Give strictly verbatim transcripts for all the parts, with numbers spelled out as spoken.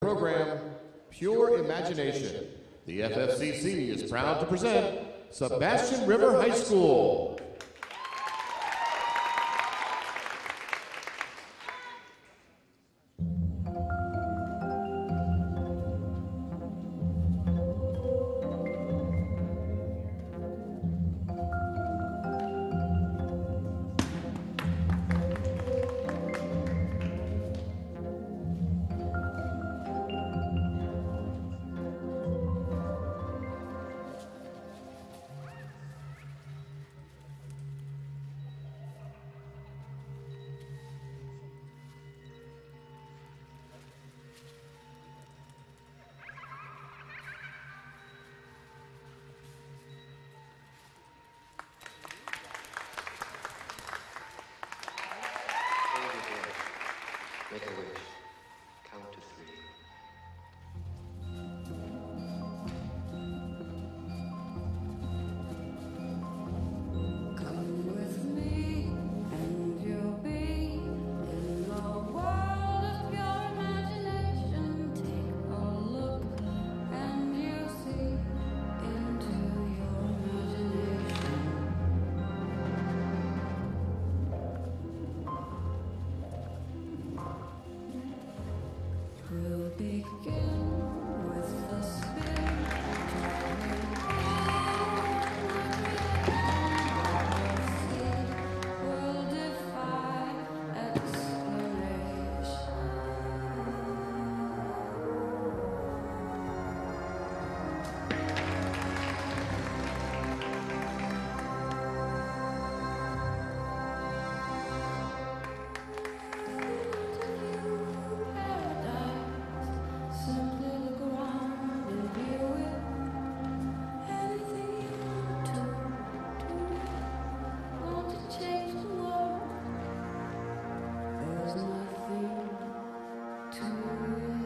program, Pure Imagination, the F F C C is proud to present Sebastian River High School. Make a wish. Count to three. Come with me, and you'll be in the world of your imagination. Take a look, and you'll see into your imagination. We'll begin with the spin. We'll defy explanation. Simply look around and view it. Anything you want to do it. Want to change the world. There's nothing to it.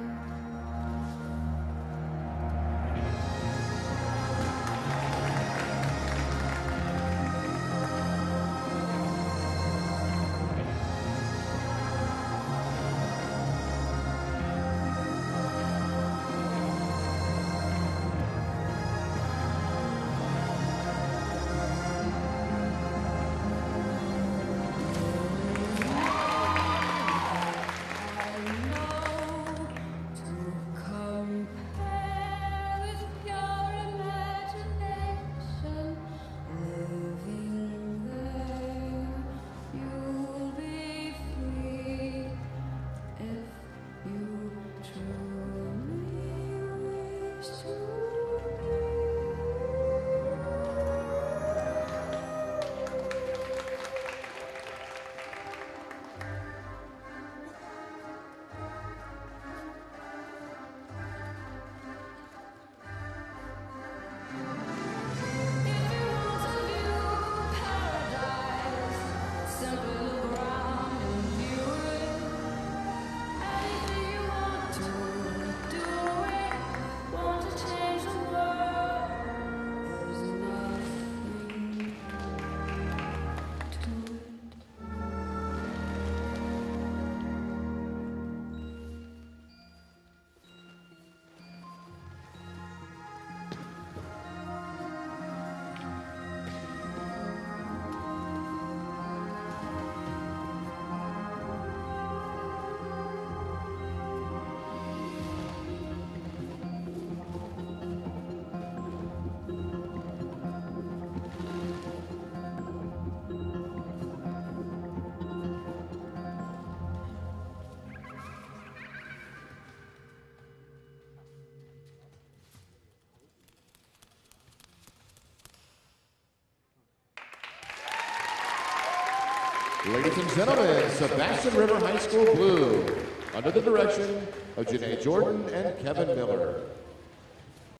Ladies and gentlemen, Sebastian River High School Blue, under the direction of Janae Jordan and Kevin Miller.